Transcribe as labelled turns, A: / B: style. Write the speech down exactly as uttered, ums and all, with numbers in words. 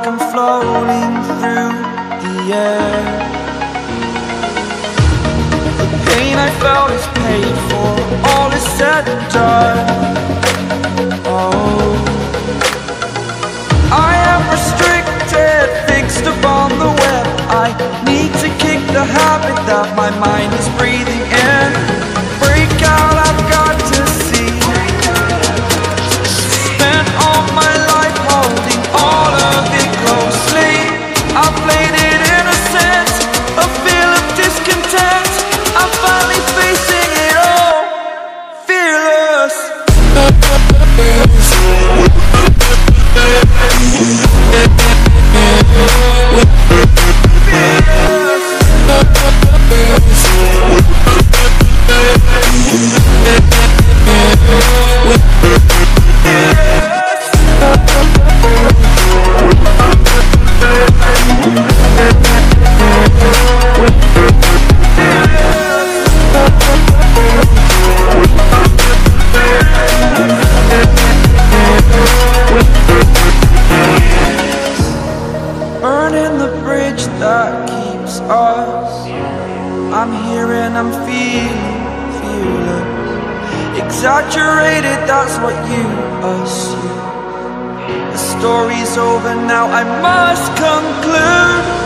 A: I'm floating through the air. The pain I felt is paid for, all is said and done. Oh, I am restricted, fixed upon the web. I need to kick the habit that my mind is breathing in. Break out, I've got to see. Spent all my life holding all of it closely. I played it innocent, a feel of discontent. I'm finally facing it all, fearless. Burning the bridge that keeps us. I'm here and I'm feeling fearless. Exaggerated, that's what you assume. The story's over now, I must conclude.